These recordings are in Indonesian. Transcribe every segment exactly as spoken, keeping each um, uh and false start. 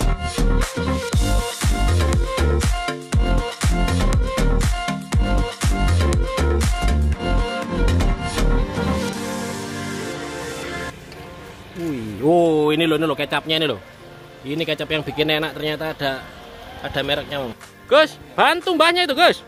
Wih, oh ini loh, ini loh kecapnya ini loh. Ini kecap yang bikin enak, ternyata ada ada mereknya, Om. Gus, bantu mbahnya itu, Gus.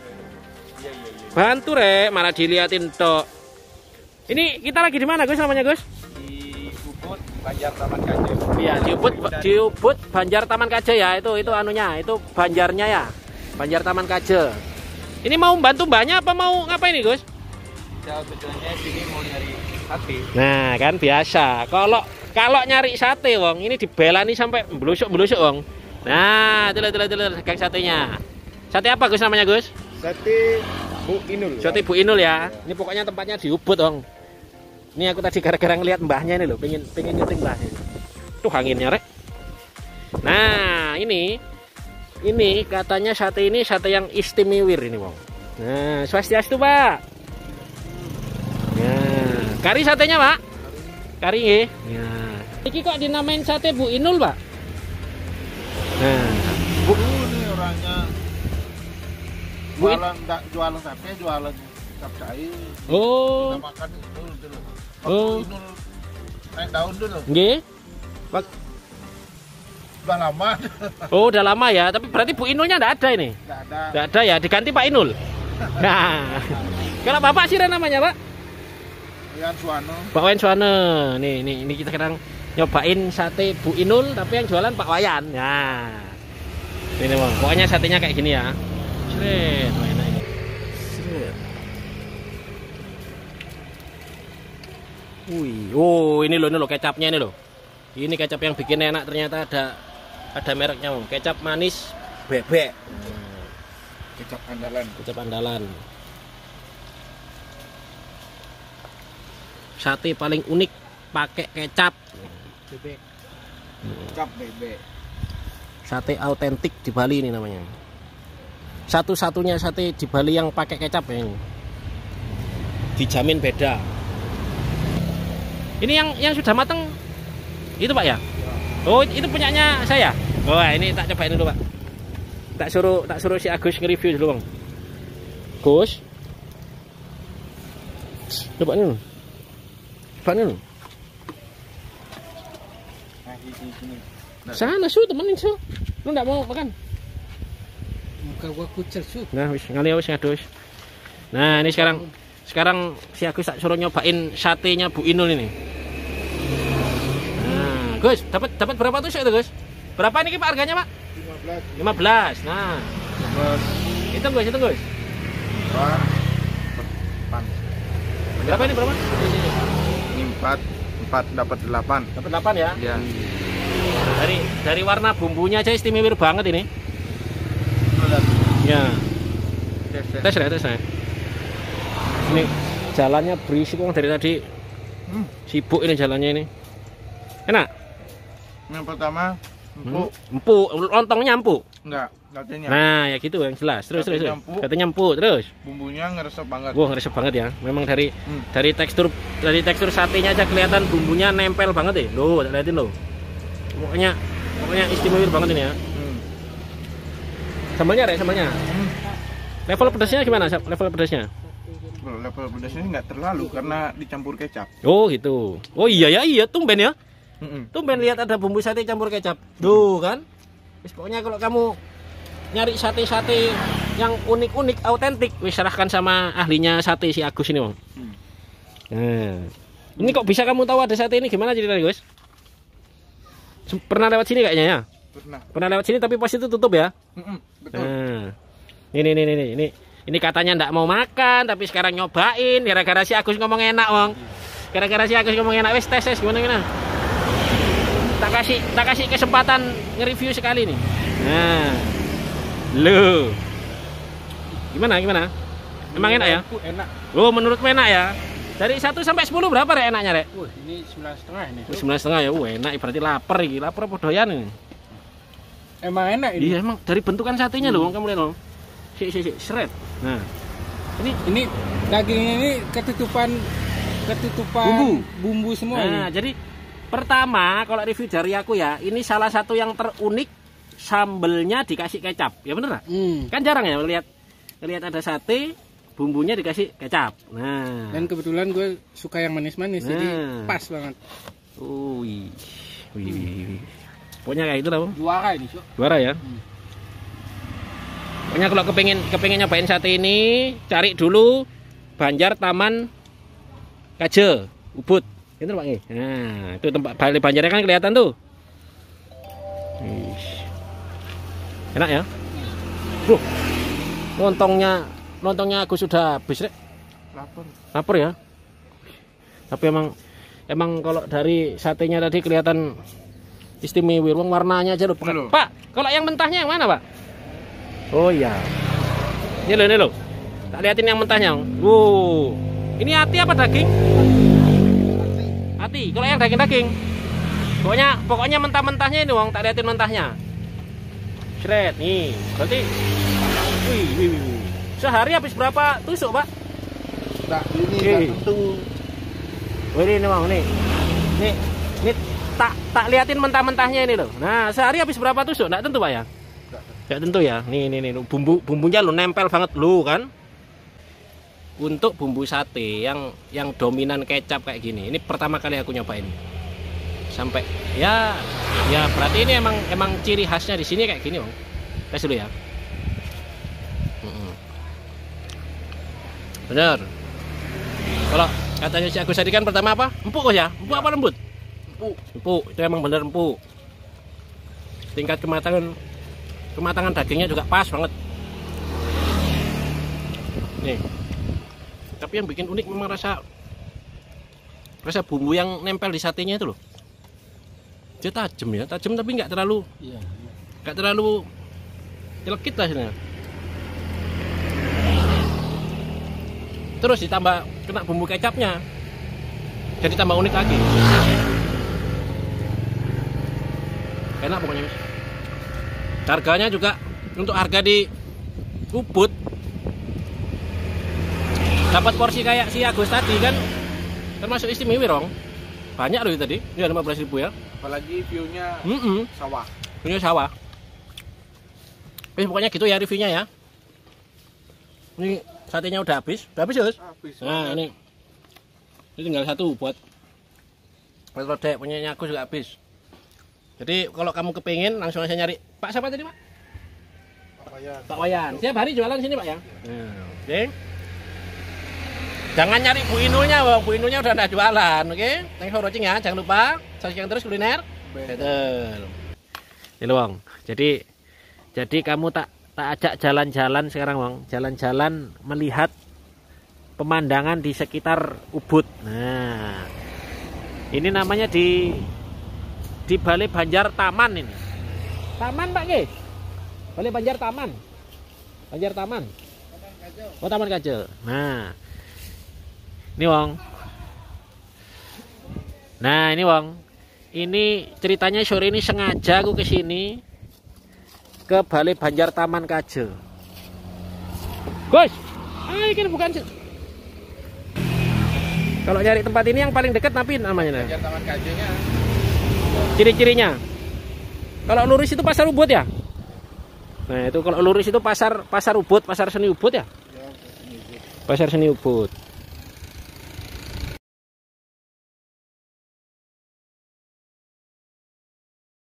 Bantu rek, malah diliatin tok. Ini kita lagi di mana, Gus, namanya, Gus? Di Ubud Banjar Taman Kaje. Iya, di Ubud, di Ubud Banjar Taman Kaje ya, itu itu anunya, itu banjarnya ya. Banjar Taman Kaje. Ini mau bantu mbahnya apa mau ngapain nih, Gus? Saya sebetulnya sini mau nyari sate. Nah, kan biasa. Kalau kalau nyari sate, wong, ini dibelani sampai belusuk-belusuk, wong. Nah, itu itu itu gang satenya. Sate apa, Gus, namanya, Gus? Sate Bu Inul. Sate Bu Inul ya. Ini pokoknya tempatnya di Ubud, wong. Ini aku tadi gara-gara ngeliat mbahnya ini loh, pengen pengen nyuting mbahnya. Tuh anginnya, rek. Nah, ini ini katanya sate ini sate yang istimewir ini, wong. Nah, swastiastu, Pak. Nah, kari satenya, Pak. Kari nggih. Nah, iki kok dinamain sate Bu Inul, Pak? Nah, Bu ini orangnya Bu In- jualan enggak jualan sate, jualan capcay. Oh. Kita makan itu dulu. Oh. Bu Inul naik daun dulu. Nggih. Pak. Udah lama. Oh, udah lama ya, tapi berarti Bu Inulnya enggak ada ini. Enggak ada. Enggak ada ya, diganti Pak Inul. Nah. Kalau Bapak sih namanya, Pak? Yan Suwano. Pak Wayan Suwane. Nih, nih, ini kita sekarang nyobain sate Bu Inul tapi yang jualan Pak Wayan. Nah. Ini, Bang. Pokoknya satenya kayak gini ya. Sret, enak ini. Sret. Wih, oh ini loh, ini loh kecapnya ini loh. Ini kecap yang bikin enak, ternyata ada ada mereknya, Bang. Kecap manis bebek. Nah, Kecap andalan. kecap andalan. Sate paling unik pakai kecap. Bebek. Kecap bebek. Sate autentik di Bali ini namanya. Satu-satunya sate di Bali yang pakai kecap ini. Dijamin beda. Ini yang yang sudah matang itu, Pak ya? Oh, itu punyanya saya. Oh, ini tak cobain dulu, Pak. Tak suruh tak suruh si Agus nge-review dulu, Bang. Gus. Coba ini. Coba ini. Nah, di sini. Sana su temenin su. Lu enggak mau makan? Muka gua kucel su. Nah, wis ngali wis ngadus. Nah, ini sekarang sekarang si Agus tak suruh nyobain satenya Bu Inul ini. Nah, Gus, dapat dapat berapa tusuk itu, Gus? Berapa ini Pak harganya, Pak? lima belas. lima belas. Nah, Terus hitung, Gus, hitung, Gus. delapan. Berapa ini berapa? Ini empat, empat dapat delapan. Dapat delapan ya? Ya. Dari dari warna bumbunya aja istimewa banget ini. Ya. Tes, tes. Tes ya, tes ya. Ini jalannya berisik Bang, dari tadi. Hmm. Sibuk ini jalannya ini. Enak? Yang pertama empuk. Hmm. Empuk, lontongnya empuk. Enggak, katanya. Nah, ya gitu yang jelas. Terus terus. Katanya terus. empuk. Katanya empuk terus. Bumbunya ngeresep banget. Wah, ngeresep banget ya. Memang dari Hmm. dari tekstur dari tekstur satenya aja kelihatan bumbunya nempel banget ya. Loh, lihatin loh. Pokoknya pokoknya istimewa banget ini ya. Hmm. Sambalnya Rek, sambalnya. Hmm. Level pedasnya gimana? Level pedasnya? Kalau level pedasnya nggak terlalu karena dicampur kecap. Oh, gitu. Oh iya ya, iya tumben ya. Mm-mm. Tumben lihat ada bumbu sate campur kecap. Tuh kan. Wis pokoknya kalau kamu nyari sate-sate yang unik-unik, autentik, wis serahkan sama ahlinya sate si Agus ini, Bang. Hmm. Nah. Ini kok bisa kamu tahu ada sate ini, gimana ceritanya, Gus? Pernah lewat sini kayaknya ya? Pernah. Pernah lewat sini tapi pos itu tutup ya? Mm-mm, betul. Nah. Ini ini ini ini. Ini katanya ndak mau makan tapi sekarang nyobain gara-gara si Agus ngomong enak, Bang. Gara-gara si Agus ngomong enak, wis tes tes gimana gimana? Tak kasih tak kasih kesempatan nge-review sekali nih. Nah. Loh. Gimana gimana? Emang enak ya? Enak. Oh, menurutmu enak ya? Dari satu sampai sepuluh berapa Rek enaknya, Rek? Wah, ini sembilan setengah ini. sembilan setengah ya. Wah, enak berarti lapar iki. Lapar apa doyan ini? Emang enak ini. Iya, emang dari bentukan satenya loh, kamu lihat loh. Si si si seret. Nah. Ini ini dagingnya ini ketutupan ketutupan Bumbu. bumbu semua Nah, ini. jadi Pertama, kalau review dari aku ya, ini salah satu yang terunik sambelnya dikasih kecap. Ya bener nggak? Hmm. Kan jarang ya lihat lihat ada sate bumbunya dikasih kecap. Nah. Dan kebetulan gue suka yang manis-manis, Nah. jadi pas banget. Wih. Wih. Pokoknya kayak itu lah, Bang. Juara ini, Cuk. Juara ya. Hmm. Pokoknya kalau kepingin kepingin nyobain sate ini, cari dulu Banjar Taman Kaje, Ubud. Itu Pak. Nah, itu tempat Bali Banjarnya kan kelihatan tuh. Wih. Enak ya? Loh. Lontongnya lontongnya aku sudah habis, Rek. Lapar. Lapar ya. Tapi emang emang kalau dari satenya tadi kelihatan istimewa, wong warnanya aja loh. Halo. Pak, kalau yang mentahnya yang mana, Pak? Oh iya. Ini loh, ini loh. Tak liatin yang mentahnya. Wow. Ini hati apa daging? Hati. Kalau yang daging-daging. Pokoknya pokoknya mentah-mentahnya ini, Wong. Tak liatin mentahnya. Shred nih. Berarti wih, wih, wih. Sehari habis berapa tusuk, Pak? Nah, ini Oke. nggak tentu. Oh, ini Bang, nih. Nih, nih tak tak liatin mentah-mentahnya ini loh. Nah, sehari habis berapa tusuk? Enggak tentu, Pak ya? Enggak tentu ya. Nih, nih, nih, bumbu bumbunya lo nempel banget lu kan. Untuk bumbu sate yang yang dominan kecap kayak gini. Ini pertama kali aku nyobain. Sampai ya ya berarti ini emang emang ciri khasnya di sini kayak gini, Bang. Tes dulu ya. Mm-mm. Bener. Kalau katanya si Agus tadi kan pertama apa? Empuk kok ya? Empuk apa lembut? Empuk. Empuk, itu emang bener empuk. Tingkat kematangan kematangan dagingnya juga pas banget. Nih. Tapi yang bikin unik memang rasa rasa bumbu yang nempel di satenya itu loh. Dia tajam ya, tajam tapi nggak terlalu Iya. nggak terlalu nyelekit lah sebenarnya. Terus ditambah kena bumbu kecapnya, jadi tambah unik lagi. Enak pokoknya, Mas. Harganya juga untuk harga di Ubud dapat porsi kayak si Agus tadi kan termasuk istimewa, Rong. Banyak loh itu tadi. Ini lima belas ribu ya. Apalagi view-nya Mm -mm. sawah. Ini sawah. Eh, pokoknya gitu ya reviewnya ya. Ini satenya udah habis. Udah habis, Gus? Habis. Nah, ini. Ini tinggal satu buat buat rodek punyanya aku juga habis. Jadi kalau kamu kepingin langsung aja nyari Pak siapa tadi, Pak? Apa ya? Pak Wayan. Tiap hari jualan sini, Pak ya. Nah, oke. Jangan nyari Bu Inulnya, Bang. Bu Inulnya udah enggak jualan, oke? Thanks for watching ya. Jangan lupa saksikan terus kuliner. Betul. Ini, Bang. Jadi jadi kamu tak tak ajak jalan-jalan sekarang, Bang. Jalan-jalan melihat pemandangan di sekitar Ubud. Nah, ini namanya di di Balai Banjar Taman ini. Taman, Pak, Ge? Balai Banjar Taman. Banjar Taman. Oh, Taman Kaje. Nah, ini, Wong. Nah, ini, Wong. Ini ceritanya sore ini sengaja aku ke sini ke Balai Banjar Taman Kaje. Gus, ah ini bukan. Kalau nyari tempat ini yang paling dekat tapi namanya. Banjar Taman Kaje-nya. Ciri-cirinya. Kalau lurus itu pasar Ubud ya? Nah, itu kalau lurus itu pasar pasar Ubud, pasar seni Ubud ya? Pasar seni Ubud.